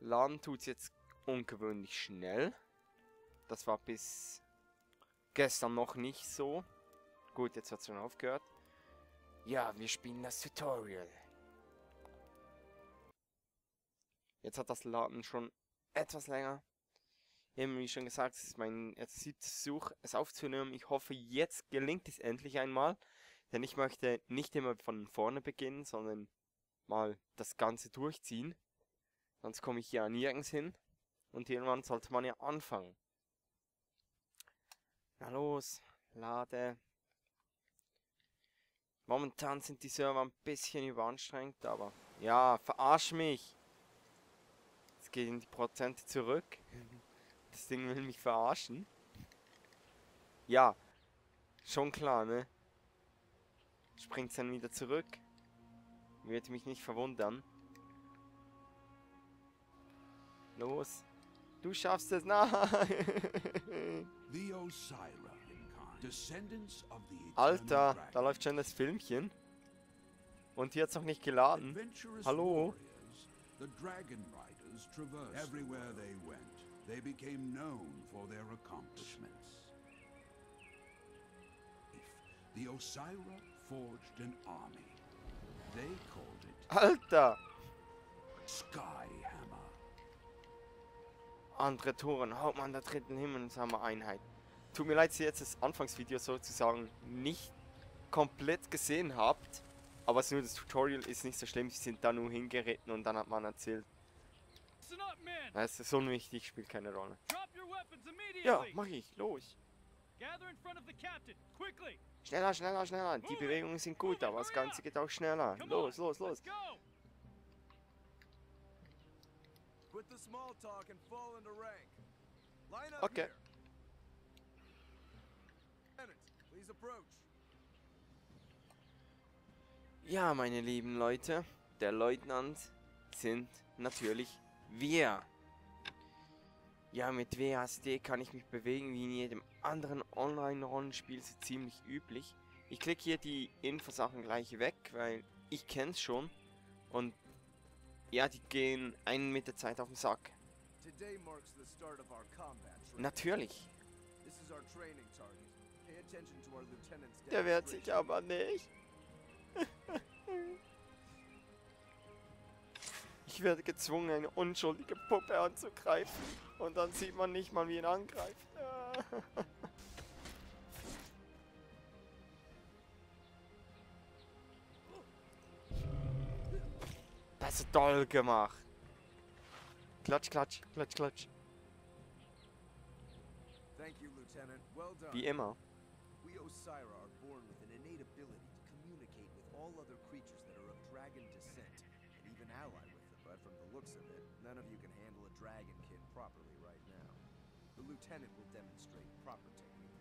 Laden tut es jetzt ungewöhnlich schnell. Das war bis gestern noch nicht so. Gut, jetzt hat es schon aufgehört. Ja, wir spielen das Tutorial. Jetzt hat das Laden schon etwas länger. Eben wie schon gesagt, es ist mein 7. Versuch, es aufzunehmen. Ich hoffe, jetzt gelingt es endlich einmal. Denn ich möchte nicht immer von vorne beginnen, sondern mal das Ganze durchziehen. Sonst komme ich ja nirgends hin. Und irgendwann sollte man ja anfangen. Na los, lade. Momentan sind die Server ein bisschen überanstrengt, aber ja, verarsch mich. Jetzt gehen die Prozente zurück. Das Ding will mich verarschen. Ja, schon klar, ne? Springt dann wieder zurück. Würde mich nicht verwundern. Los. Du schaffst es. Nein. Alter, da läuft schon das Filmchen. Und hier hat's noch nicht geladen. Hallo? The Dragon Riders traversed everywhere they went. They became known for their accomplishments. The Osira forged an army. They called it Alter! Skyhammer. Andere Toren, Hauptmann der dritten Himmelshammer-Einheit. Tut mir leid, dass ihr jetzt das Anfangsvideo sozusagen nicht komplett gesehen habt. Aber es ist nur das Tutorial, ist nicht so schlimm. Sie sind da nur hingeritten und dann hat man erzählt. Das ist unwichtig, spielt keine Rolle. Ja, mach ich, los. Schneller, schneller, schneller. Die Bewegungen sind gut, aber das Ganze geht auch schneller. Los, los, los. Okay. Ja, meine lieben Leute, der Leutnant sind natürlich wir. Ja, mit WASD kann ich mich bewegen wie in jedem anderen Online-Rollenspiel, so ziemlich üblich. Ich klicke hier die Infosachen gleich weg, weil ich kenne es schon. Und ja, die gehen einen mit der Zeit auf den Sack. Natürlich. Der wehrt sich aber nicht. Ich werde gezwungen, eine unschuldige Puppe anzugreifen. Und dann sieht man nicht mal, wie ihn angreift. Das ist toll gemacht. Klatsch, klatsch, klatsch, klatsch. Wie immer. We Osira are born with an innate ability to communicate with all other creatures that are of dragon descent, and even ally with them, but from the looks of it, none of you can handle a dragonkin properly right now. The lieutenant will demonstrate proper technique.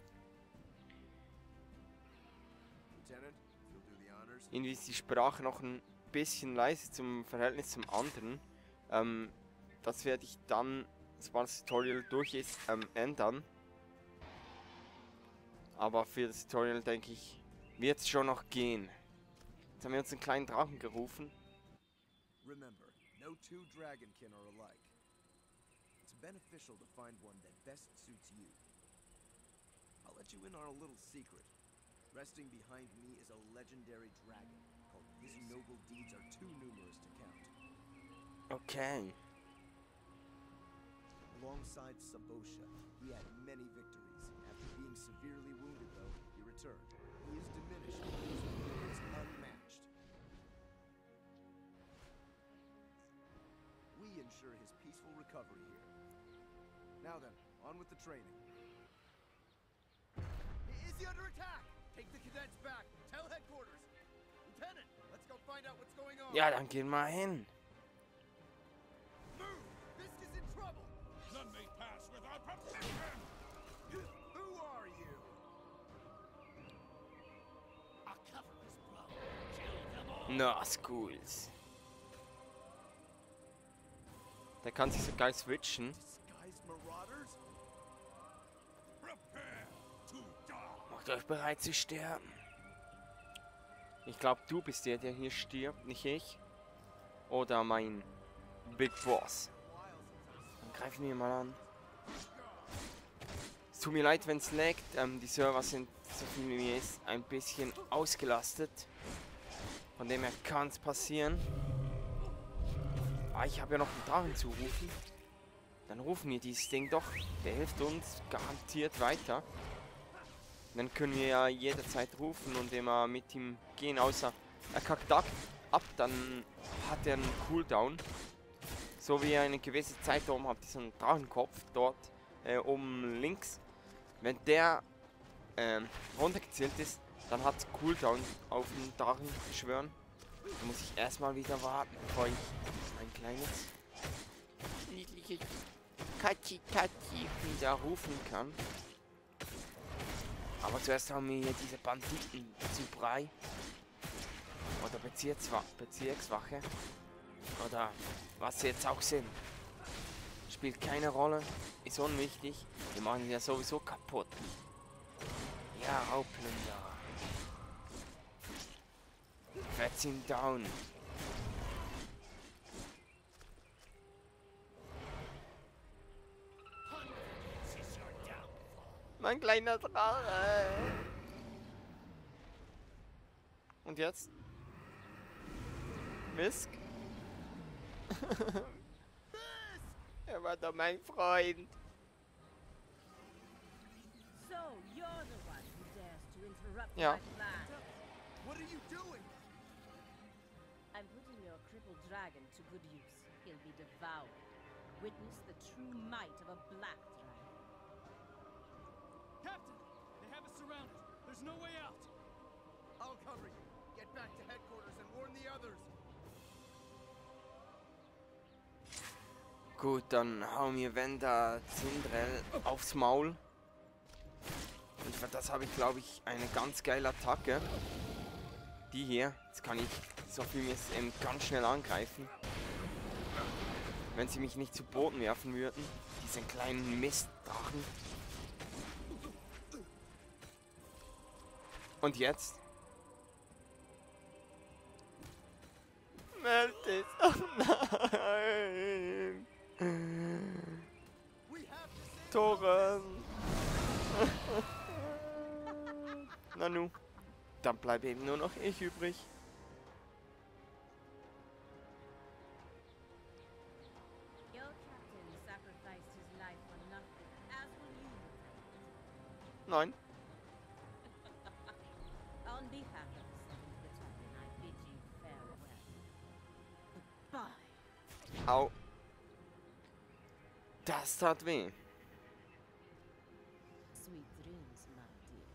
Lieutenant, if you'll do the honors. Irgendwie ist die Sprache noch ein bisschen leise zum Verhältnis zum anderen. Das werde ich dann, sobald das Tutorial durch ist, ändern. Aber für das Tutorial, denke ich, wird es schon noch gehen. Jetzt haben wir uns einen kleinen Drachen gerufen. Remember, no two dragonkin are alike. It's beneficial to find one that best suits you. I'll let you in on a little secret. Resting behind me is a legendary dragon called His Noble Deeds Are Too Numerous to Count. Okay. Alongside Sabosha, he had many victories. After being severely wounded, though, he returned. He is diminished, but his will is unmatched. We ensure his peaceful recovery here. Now then, on with the training. Is he under attack? Take the cadets back. Tell headquarters. Lieutenant, let's go find out what's going on. Ja, dann gehen wir hin. Move! Fisk is in trouble! None may pass without permission. Who are you? I'll cover this blow. Kill them all. Na, schools. Der kann sich so geil switchen. Disguised marauders? Prepare to die. Macht euch bereit zu sterben. Ich glaube, du bist der hier stirbt, nicht ich. Oder mein Big Boss. Greifen wir mal an. Es tut mir leid, wenn es laggt. Die Server sind, so viel wie mir ist, ein bisschen ausgelastet. Von dem her kann es passieren. Ah, ich habe ja noch einen Drachen zu rufen. Dann rufen wir dieses Ding doch. Der hilft uns garantiert weiter. Dann können wir ja jederzeit rufen und immer mit ihm gehen, außer er kackt ab, dann hat er einen Cooldown. So wie er eine gewisse Zeit oben hat, diesen Drachenkopf dort oben links. Wenn der runtergezählt ist, dann hat es Cooldown auf den Drachen beschwören. Da muss ich erstmal wieder warten, bevor ich mein kleines niedliches Katschi wieder rufen kann. Aber zuerst haben wir hier diese Banditen zu Brei. Oder Bezirkswache. Oder was sie jetzt auch sind. Spielt keine Rolle. Ist unwichtig. Wir machen ja sowieso kaputt. Ja, Raubplünder. Fetz ihn down. Mein kleiner Drache. Und jetzt? Misk? Er war doch mein Freund. So, you're the one who dares to interrupt Ja. my plan. What are you doing? I'm putting your crippled dragon to good use. He'll be devoured. Witness the true might of a black dragon. Captain, they have us surrounded. There's no way out. I'll cover you. Get back to headquarters and warn the others. Gut, dann hauen wir Wenda Zindrel aufs Maul. Und für das habe ich, glaube ich, eine ganz geile Attacke. Die hier. Jetzt kann ich, so viel mir es eben ganz schnell angreifen. Wenn sie mich nicht zu Boden werfen würden. Diesen kleinen Mistdrachen. Und jetzt? Meld es. Oh nein. Toren. Nanu. Dann bleibt eben nur noch ich übrig. Your captain sacrificed his life for nothing, as will you. Nein. On behalf of the battalion, I bid you farewell. Goodbye. Au. Das tat weh. Sweet dreams, my dear.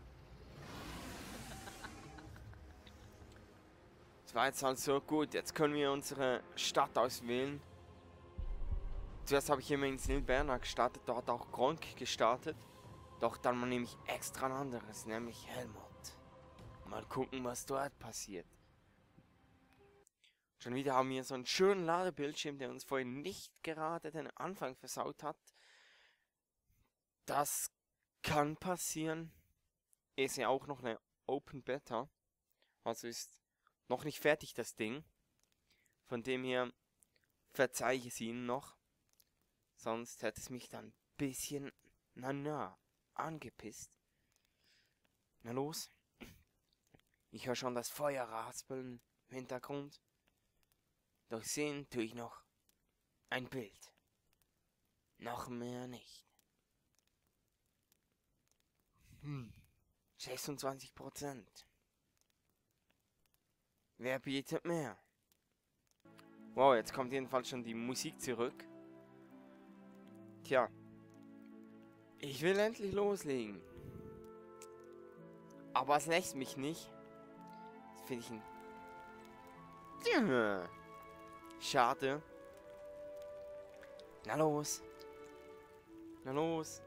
Es war jetzt halt so gut. Jetzt können wir unsere Stadt auswählen. Zuerst habe ich immer in Silberna gestartet. Dort auch Gronk gestartet. Doch dann nehme ich extra ein anderes, nämlich Helmut. Mal gucken, was dort passiert. Schon wieder haben wir so einen schönen Ladebildschirm, der uns vorhin nicht gerade den Anfang versaut hat. Das kann passieren. Ist ja auch noch eine Open Beta. Also ist noch nicht fertig das Ding. Von dem her verzeihe ich es Ihnen noch. Sonst hätte es mich dann ein bisschen, angepisst. Na los. Ich höre schon das Feuer raspeln im Hintergrund. Doch sehen tue ich noch ein Bild. Noch mehr nicht. 26%. Wer bietet mehr? Wow, jetzt kommt jedenfalls schon die Musik zurück. Tja. Ich will endlich loslegen. Aber es lässt mich nicht. Das finde ich ein... Schade. Na los. Na los.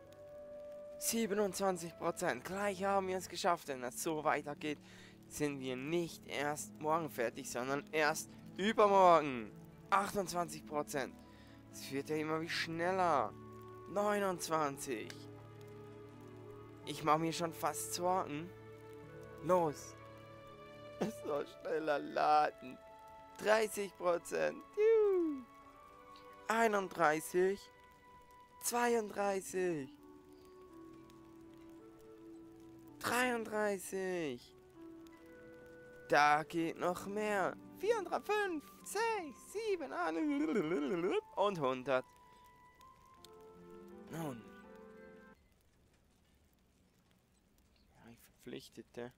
27%. Gleich haben wir es geschafft. Wenn das so weitergeht, sind wir nicht erst morgen fertig, sondern erst übermorgen. 28%. Es wird ja immer wie schneller. 29. Ich mache mir schon fast Sorgen. Los. Es soll schneller laden. 30%. 31. 32. 33. Da geht noch mehr. 4, 5, 6, 7, 8 und 100. Nun. Ja, ich verpflichtete.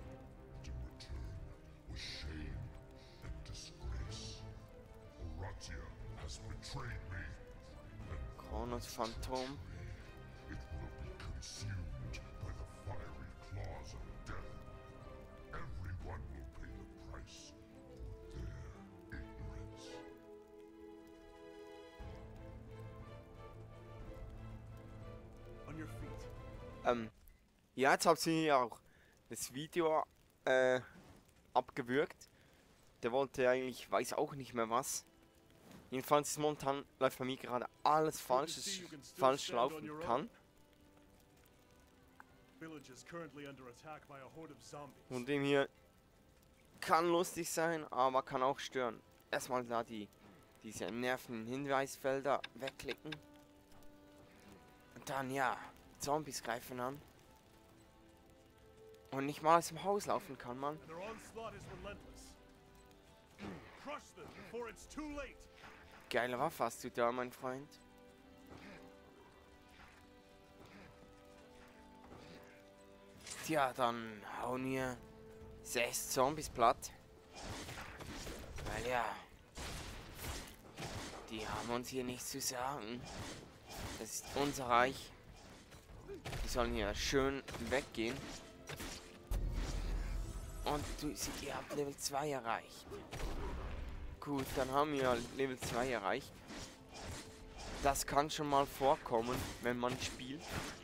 with shame and disgrace. Horatia has betrayed me. Kronos Phantom. It will be consumed by the fiery claws of death. Everyone will pay the price for their ignorance. On your feet. Ja, jetzt habt ihr ja auch das Video abgewürgt. Der wollte eigentlich, weiß auch nicht mehr was. Jedenfalls ist momentan läuft bei mir gerade alles falsch laufen kann. Village is currently under attack by a horde of zombies. Und dem hier kann lustig sein, aber kann auch stören. Erstmal da diese nervigen Hinweisfelder wegklicken. Und dann ja, Zombies greifen an. Und nicht mal aus dem Haus laufen kann man. And their onslaught is relentless. Crush them before it's too late. Geile Waffe hast du da, mein Freund. Tja, dann hauen wir 6 Zombies platt. Weil ja, die haben uns hier nichts zu sagen. Das ist unser Reich. Die sollen hier schön weggehen. Und ihr habt Level 2 erreicht. Gut, dann haben wir Level 2 erreicht. Das kann schon mal vorkommen, wenn man spielt.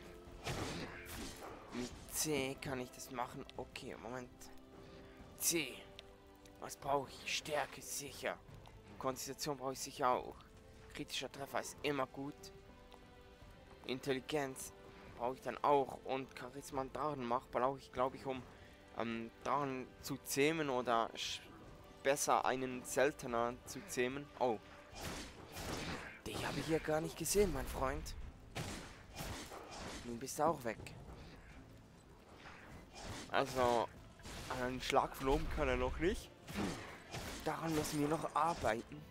Mit C kann ich das machen. Okay, Moment. C. Was brauche ich? Stärke sicher. Konzentration brauche ich sicher auch. Kritischer Treffer ist immer gut. Intelligenz brauche ich dann auch. Und Charisma und Drachenmacht brauche ich, glaube ich, um Drachen zu zähmen oder besser einen seltener zu zähmen. Oh. Dich habe ich hier gar nicht gesehen, mein Freund. Nun bist du auch weg. Also, einen Schlag von oben kann er noch nicht. Daran müssen wir noch arbeiten.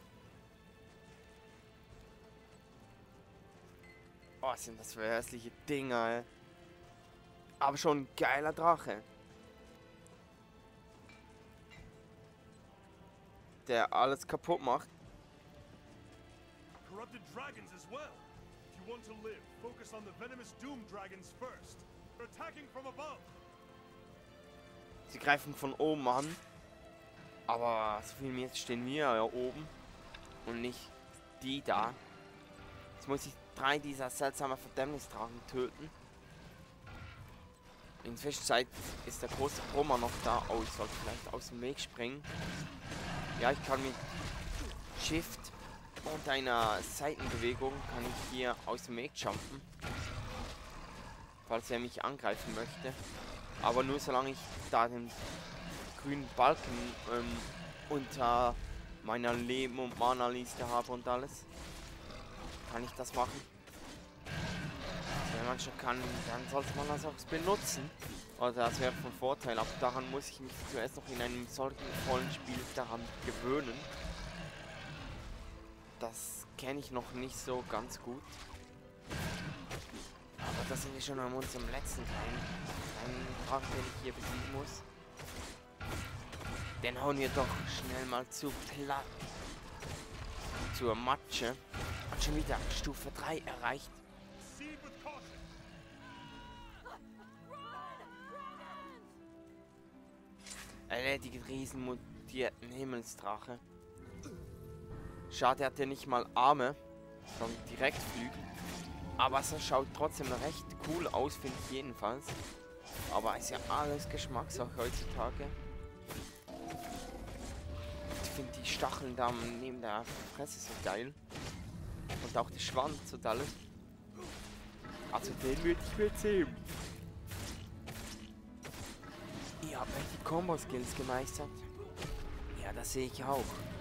Oh, sind das für hässliche Dinger, ey. Aber schon ein geiler Drache. Der alles kaputt macht. Corrupted dragons as well. If you want to live, focus on the venomous doom dragons first. They're attacking from above. Sie greifen von oben an. Aber so viel mir jetzt stehen wir ja oben. Und nicht die da. Jetzt muss ich 3 dieser seltsamen Verdämmnisdrachen töten. In der Zwischenzeit ist der große Brummer noch da. Oh, ich sollte vielleicht aus dem Weg springen. Ja, ich kann mit Shift und einer Seitenbewegung kann ich hier aus dem Weg jumpen. Falls er mich angreifen möchte. Aber nur solange ich da den grünen Balken unter meiner Leben- und Mana-Liste habe und alles, kann ich das machen. Wenn man schon kann, dann sollte man das auch benutzen. Oder das wäre von Vorteil, aber daran muss ich mich zuerst noch in einem solchen vollen Spiel daran gewöhnen. Das kenne ich noch nicht so ganz gut. Aber das sind wir schon an unserem letzten Teil. Einen Drachen, den ich hier besiegen muss. Den hauen wir doch schnell mal zu platt. Zur Matsche. Und schon wieder Stufe 3 erreicht. Proceed with caution. Erledigt riesenmutierten Himmelsdrache. Schade, hat er nicht mal Arme, sondern direkt Flügel. Aber es schaut trotzdem recht cool aus, finde ich jedenfalls. Aber ist ja alles Geschmackssache heutzutage. Ich finde die Stacheln da neben der Fresse so geil. Und auch der Schwanz und alles. Also den würde ich mir jetzt heben. Ihr habt echt die Combo-Skills gemeistert. Ja, das sehe ich auch.